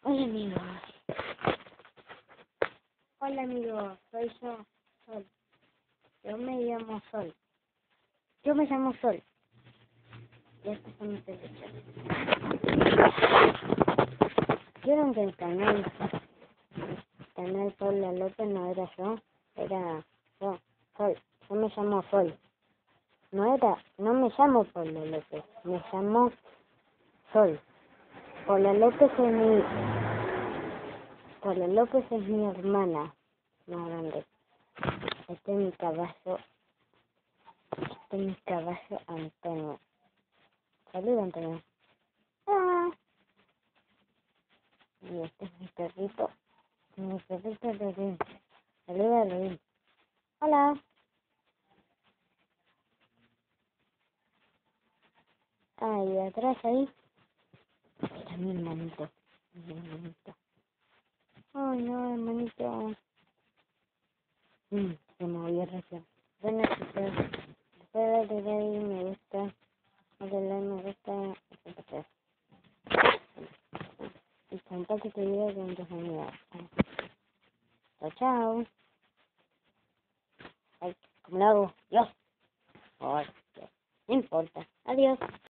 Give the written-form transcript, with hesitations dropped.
Hola amigo. Hola amigo, soy yo, Sol. Yo me llamo Sol. Y estos son mis derechos. ¿Vieron que el canal Sol La López no era yo? Era yo, Sol. Yo me llamo Sol. No me llamo Paula López, me llamo Sol. Paula López es mi hermana más grande. Este es mi caballo Antonio. Saluda, Antonio. Ah. Y este es mi perrito Rodrín. Saluda, Rodrín. Hola. Ah, y atrás ahí está mi hermanito. Ay, no, hermanito. Se movió recién. Bueno, chicos, después de ahí me gusta. Me gusta. Y contacto este video con tus amigos. Chao, chao. Ay, ¿cómo lo hago? Dios. Ay, no importa. Adiós.